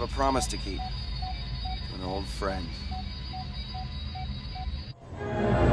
a promise to keep. To an old friend.